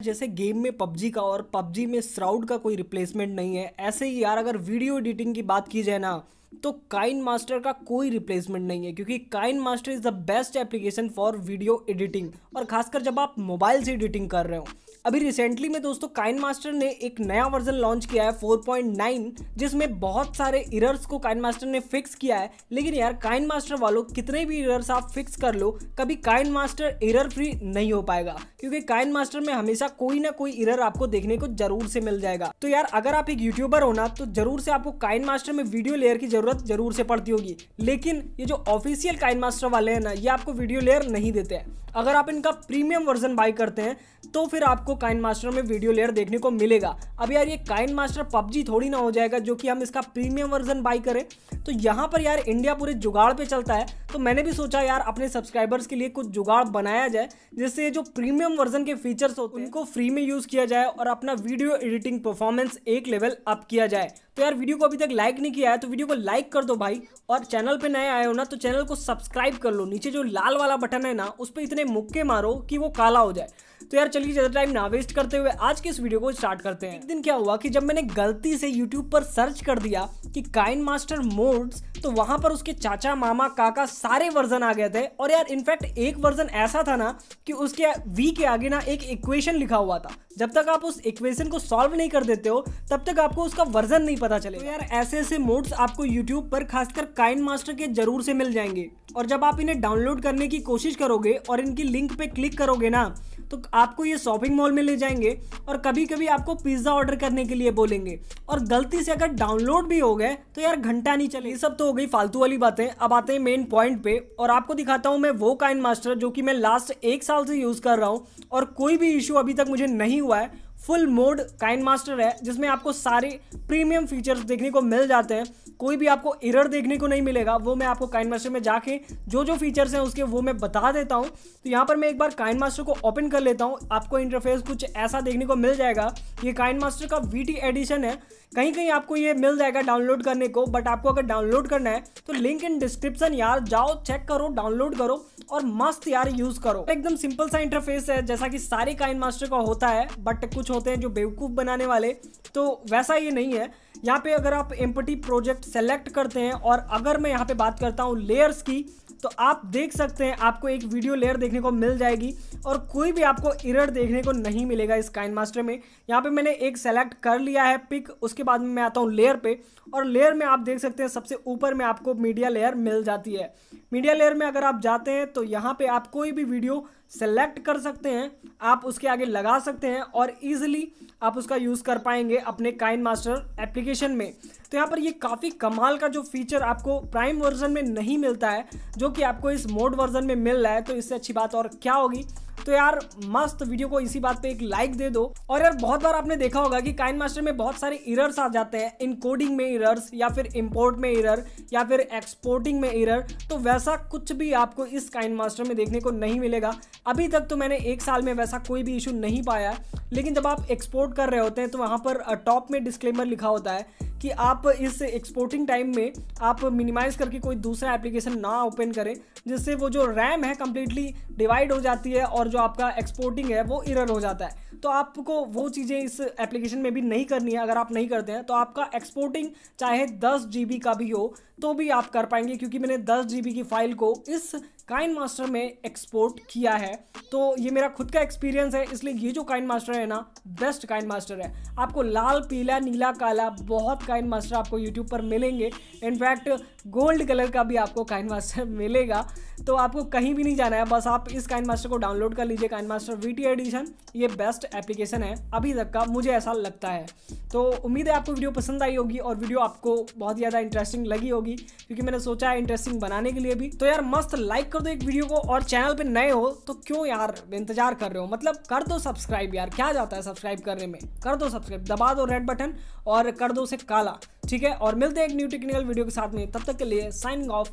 जैसे गेम में पबजी का और पबजी में श्राउड का कोई रिप्लेसमेंट नहीं है, ऐसे ही यार अगर वीडियो एडिटिंग की बात की जाए ना तो काइनमास्टर का कोई रिप्लेसमेंट नहीं है, क्योंकि KineMaster is the best application for video editing. और खासकर जब आप मोबाइल से एडिटिंग कर रहे हो। अभी रिसेंटली में दोस्तों काइनमास्टर ने एक नया वर्जन लॉन्च किया है 4.9, जिसमें बहुत सारे एरर्स को काइनमास्टर ने फिक्स किया है। लेकिन यार काइनमास्टर वालों, कितने भी एरर्स आप फिक्स कर लो, कभी काइनमास्टर एरर फ्री नहीं हो पाएगा, क्योंकि काइनमास्टर में हमेशा कोई ना कोई एरर आपको देखने को जरूर से मिल जाएगा। तो यार अगर आप एक यूट्यूबर हो ना, तो जरूर से आपको काइनमास्टर में वीडियो लेयर की जरूरत जरूर से पड़ती होगी। लेकिन ये जो ऑफिशियल काइनमास्टर वाले हैं ना, ये आपको वीडियो लेयर नहीं देते हैं। अगर आप इनका प्रीमियम वर्जन बाई करते हैं तो फिर आपको काइनमास्टर में वीडियो लेयर देखने को मिलेगा। अब यार ये काइनमास्टर पबजी थोड़ी ना हो जाएगा जो कि हम इसका प्रीमियम वर्जन बाई करें। तो यहाँ पर यार इंडिया पूरे जुगाड़ पे चलता है, तो मैंने भी सोचा यार अपने सब्सक्राइबर्स के लिए कुछ जुगाड़ बनाया जाए, जिससे जो प्रीमियम वर्जन के फीचर्स होते हैं उनको फ्री में यूज किया जाए और अपना वीडियो एडिटिंग परफॉर्मेंस एक लेवल अप किया जाए। तो यार वीडियो को अभी तक लाइक नहीं किया है तो वीडियो को लाइक कर दो भाई, और चैनल पे नए आए हो ना तो चैनल को सब्सक्राइब कर लो। नीचे जो लाल वाला बटन है ना, उस पर इतने मुक्के मारो कि वो काला हो जाए। तो यार चलिए ज़्यादा टाइम ना वेस्ट करते हुए आज के इस वीडियो को स्टार्ट करते हैं। एक दिन क्या हुआ कि जब मैंने गलती से YouTube पर सर्च कर दिया कि काइनमास्टर मोड्स, तो वहां पर उसके चाचा मामा काका सारे वर्जन आ गए थे। और यार इनफैक्ट एक वर्जन ऐसा था ना कि उसके वी के आगे ना एक इक्वेशन लिखा हुआ था। जब तक आप उस इक्वेशन को सॉल्व नहीं कर देते हो तब तक आपको उसका वर्जन नहीं पता चलेगा। तो यार ऐसे ऐसे मोड्स आपको YouTube पर खासकर काइनमास्टर के जरूर से मिल जाएंगे। और जब आप इन्हें डाउनलोड करने की कोशिश करोगे और इनकी लिंक पे क्लिक करोगे ना, तो आपको ये शॉपिंग मॉल में ले जाएंगे और कभी कभी आपको पिज्जा ऑर्डर करने के लिए बोलेंगे। और गलती से अगर डाउनलोड भी हो गए तो यार घंटा नहीं चले। ये सब तो हो गई फालतू वाली बातें। अब आते हैं मेन पॉइंट पे, और आपको दिखाता हूं मैं वो काइनमास्टर जो कि मैं लास्ट 1 साल से यूज कर रहा हूं और कोई भी इशू अभी तक मुझे नहीं हुआ है। फुल मोड काइनमास्टर है जिसमें आपको सारे प्रीमियम फीचर्स देखने को मिल जाते हैं, कोई भी आपको एरर देखने को नहीं मिलेगा। वो मैं आपको काइनमास्टर में जाके जो जो फीचर्स हैं उसके वो मैं बता देता हूं। तो यहाँ पर मैं एक बार काइनमास्टर को ओपन कर लेता हूं। आपको इंटरफेस कुछ ऐसा देखने को मिल जाएगा। ये काइनमास्टर का VT एडिशन है, कहीं कहीं आपको ये मिल जाएगा डाउनलोड करने को, बट आपको अगर डाउनलोड करना है तो लिंक इन डिस्क्रिप्शन, यार जाओ चेक करो, डाउनलोड करो और मस्त यार यूज करो। एकदम सिंपल सा इंटरफेस है जैसा कि सारे काइनमास्टर का होता है, बट कुछ होते हैं जो बेवकूफ बनाने वाले, तो वैसा ये नहीं है। यहाँ पे अगर आप एम्पटी प्रोजेक्ट सेलेक्ट करते हैं और अगर मैं यहाँ पे बात करता हूँ लेयर्स की, तो आप देख सकते हैं आपको एक वीडियो लेयर देखने को मिल जाएगी और कोई भी आपको एरर देखने को नहीं मिलेगा इस काइनमास्टर में। यहाँ पे मैंने एक सेलेक्ट कर लिया है पिक, उसके बाद में मैं आता हूँ लेयर पे, और लेयर में आप देख सकते हैं सबसे ऊपर में आपको मीडिया लेयर मिल जाती है। मीडिया लेयर में अगर आप जाते हैं तो यहाँ पे आप कोई भी वीडियो सेलेक्ट कर सकते हैं, आप उसके आगे लगा सकते हैं और इजीली आप उसका यूज़ कर पाएंगे अपने काइनमास्टर एप्लीकेशन में। तो यहाँ पर ये काफ़ी कमाल का जो फीचर आपको प्राइम वर्जन में नहीं मिलता है, जो कि आपको इस मोड वर्जन में मिल रहा है, तो इससे अच्छी बात और क्या होगी। तो यार मस्त वीडियो को इसी बात पे एक लाइक दे दो। और यार बहुत बार आपने देखा होगा कि काइनमास्टर में बहुत सारे एरर्स आ जाते हैं, इनकोडिंग में एरर्स या फिर इंपोर्ट में एरर या फिर एक्सपोर्टिंग में एरर, तो वैसा कुछ भी आपको इस काइनमास्टर में देखने को नहीं मिलेगा। अभी तक तो मैंने 1 साल में वैसा कोई भी इशू नहीं पाया। लेकिन जब आप एक्सपोर्ट कर रहे होते हैं तो वहाँ पर टॉप में डिस्क्लेमर लिखा होता है कि आप इस एक्सपोर्टिंग टाइम में आप मिनिमाइज़ करके कोई दूसरा एप्लीकेशन ना ओपन करें, जिससे वो जो रैम है कम्प्लीटली डिवाइड हो जाती है और जो आपका एक्सपोर्टिंग है वो एरर हो जाता है। तो आपको वो चीज़ें इस एप्लीकेशन में भी नहीं करनी है। अगर आप नहीं करते हैं तो आपका एक्सपोर्टिंग चाहे 10 GB का भी हो तो भी आप कर पाएंगे, क्योंकि मैंने 10 GB की फाइल को इस काइनमास्टर में एक्सपोर्ट किया है। तो ये मेरा खुद का एक्सपीरियंस है, इसलिए ये जो काइनमास्टर है ना, बेस्ट काइनमास्टर है। आपको लाल, पीला, नीला, काला बहुत काइनमास्टर आपको YouTube पर मिलेंगे। इनफैक्ट गोल्ड कलर का भी आपको काइनमास्टर मिलेगा। तो आपको कहीं भी नहीं जाना है, बस आप इस काइनमास्टर को डाउनलोड कर लीजिए, काइनमास्टर VT एडिशन। ये बेस्ट एप्लीकेशन है अभी तक का, मुझे ऐसा लगता है। तो उम्मीद है आपको वीडियो पसंद आई होगी और वीडियो आपको बहुत ज़्यादा इंटरेस्टिंग लगी होगी, क्योंकि मैंने सोचा है इंटरेस्टिंग बनाने के लिए भी। तो यार मस्त लाइक कर दो एक वीडियो को, और चैनल पे नए हो तो क्यों यार इंतजार कर रहे हो, मतलब कर दो सब्सक्राइब यार, क्या जाता है सब्सक्राइब करने में। कर दो सब्सक्राइब, दबा दो रेड बटन और कर दो उसे काला, ठीक है। और मिलते हैं एक न्यू टेक्निकल वीडियो के साथ में, तब तक के लिए signing off.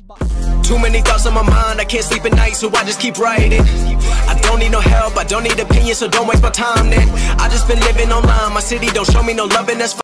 Too many thoughts on my mind, I can't sleep at night, so I just keep writing. I don't need no help, I don't need opinions, so don't waste my time then. I just been living online, my city don't show me no love and that's